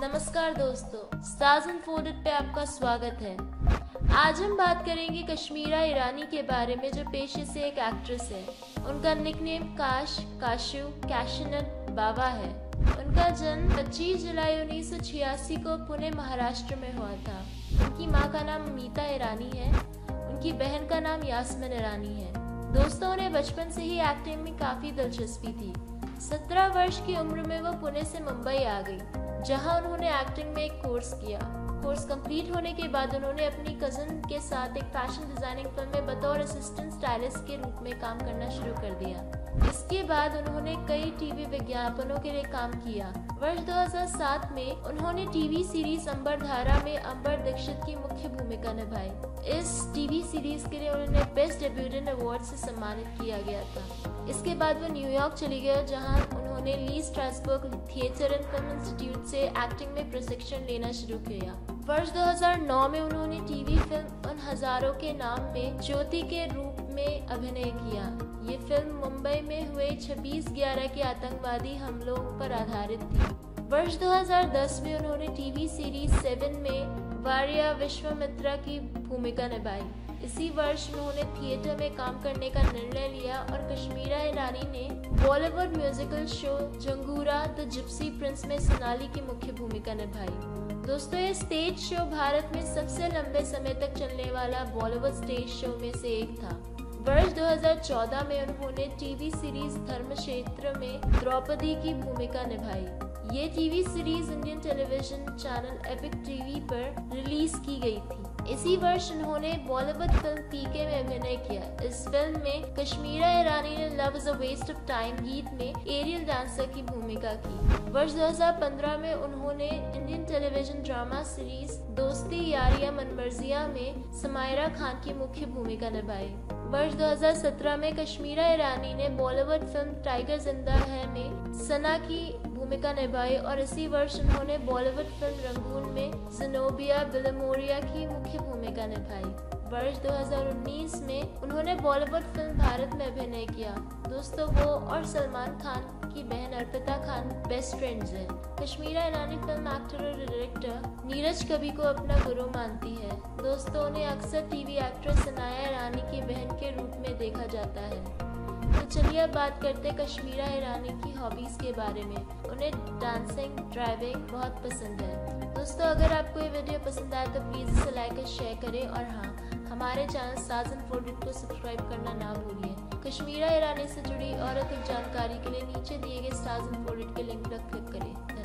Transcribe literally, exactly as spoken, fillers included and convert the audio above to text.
नमस्कार दोस्तों, stars unfolded पे आपका स्वागत है। आज हम बात करेंगे कश्मीरा ईरानी के बारे में, जो पेशे से एक एक्ट्रेस है। उनका निकनेम काश, काशू, कैशनट बाबा है। उनका जन्म पच्चीस जुलाई उन्नीस सौ छियासी को पुणे महाराष्ट्र में हुआ था। उनकी माँ का नाम मीता ईरानी है। उनकी बहन का नाम यास्मिन ईरानी है। दोस्तों, उन्हें बचपन से ही एक्टिंग में काफी दिलचस्पी थी। सत्रह वर्ष की उम्र में वो पुणे से मुंबई आ गई, जहां उन्होंने एक्टिंग में एक कोर्स किया। कोर्स कंप्लीट होने के बाद उन्होंने अपनी कजिन के साथ एक फैशन डिजाइनिंग फिल्म में बतौर असिस्टेंट स्टाइलिस्ट के रूप में काम करना शुरू कर दिया। इसके बाद उन्होंने कई टीवी विज्ञापनों के लिए काम किया। वर्ष दो हज़ार सात में उन्होंने टीवी सीरीज अंबर धारा में अंबर दीक्षित की मुख्य भूमिका निभाई। इस टीवी सीरीज के लिए उन्हें बेस्ट डेब्यूटेंट अवार्ड से सम्मानित किया गया था। इसके बाद वो न्यूयॉर्क चली गई, जहां उन्होंने Lee Strasberg theatre and film institute से एक्टिंग में प्रशिक्षण लेना शुरू किया। वर्ष दो हज़ार नौ में उन्होंने टीवी फिल्म उन हजारों के नाम में ज्योति के रूप में अभिनय किया। ये फिल्म मुंबई में हुए छब्बीस ग्यारह के आतंकवादी हमलों पर आधारित थी। वर्ष दो हज़ार दस में उन्होंने टीवी सीरीज सेवन में वारिया विश्वामित्रा की भूमिका निभाई। इसी वर्ष उन्होंने थिएटर में काम करने का निर्णय लिया और कश्मीरा ईरानी ने Bollywood musical show Zangoora the gypsy prince में सोनाली की मुख्य भूमिका निभाई। दोस्तों, ये स्टेज शो भारत में सबसे लंबे समय तक चलने वाला बॉलीवुड स्टेज शो में से एक था। वर्ष दो हज़ार चौदह में उन्होंने टीवी सीरीज धर्मक्षेत्र में द्रौपदी की भूमिका निभाई। ये TV series Indian television channel Epic TV पर रिलीज की गई थी। इसी वर्ष उन्होंने बॉलीवुड फिल्म पीके में अभिनय किया। इस फिल्म में कश्मीरा ईरानी ने love is a waste of time गीत में एरियल डांसर की भूमिका की। वर्ष दो हज़ार पंद्रह में उन्होंने इंडियन टेलीविजन ड्रामा सीरीज दोस्ती यारिया मनमर्जिया में समायरा खान की मुख्य भूमिका निभाई। वर्ष दो हज़ार सत्रह में कश्मीरा ईरानी ने बॉलीवुड फिल्म टाइगर जिंदा है में सना की भूमिका निभाई और इसी वर्ष उन्होंने बॉलीवुड फिल्म रंगून में ज़ेनोबिया बिलमोरिया की मुख्य भूमिका निभाई। वर्ष दो हज़ार उन्नीस में उन्होंने बॉलीवुड फिल्म भारत में अभिनय किया। दोस्तों, वो और सलमान खान की बहन अर्पिता खान बेस्ट फ्रेंड्स हैं। कश्मीरा ईरानी फिल्म एक्टर और डायरेक्टर नीरज कवि को अपना गुरु मानती है। दोस्तों, उन्हें अक्सर टीवी एक्ट्रेस सनाया ईरानी की बहन के रूप में देखा जाता है। तो चलिए अब बात करते हैं कश्मीरा ईरानी की हॉबीज के बारे में। उन्हें डांसिंग, ड्राइविंग बहुत पसंद है। दोस्तों, अगर आपको ये वीडियो पसंद आए तो प्लीज इसे लाइक और शेयर करें और हाँ, हमारे चैनल स्टार्स अनफोल्डेड को सब्सक्राइब करना ना भूलिए। कश्मीरा ईरानी से जुड़ी और अधिक जानकारी के लिए नीचे दिए गए स्टार्स अनफोल्डेड के लिंक पर क्लिक करें।